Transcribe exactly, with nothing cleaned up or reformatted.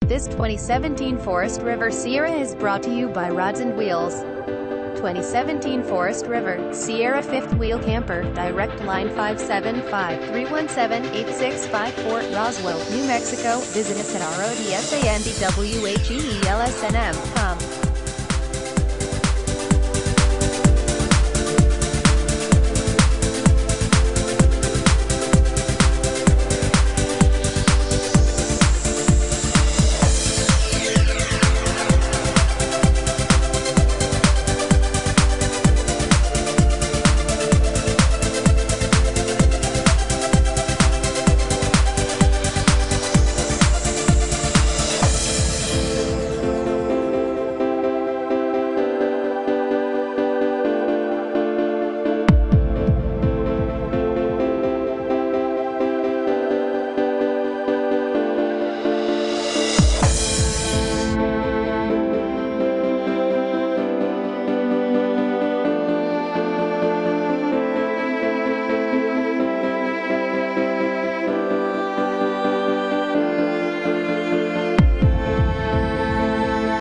This twenty seventeen Forest River Sierra is brought to you by Rods and Wheels. twenty seventeen Forest River Sierra fifth wheel camper, direct line five seven five, three one seven, eight six five four, Roswell, New Mexico. Visit us at rodsandwheelsnm dot com.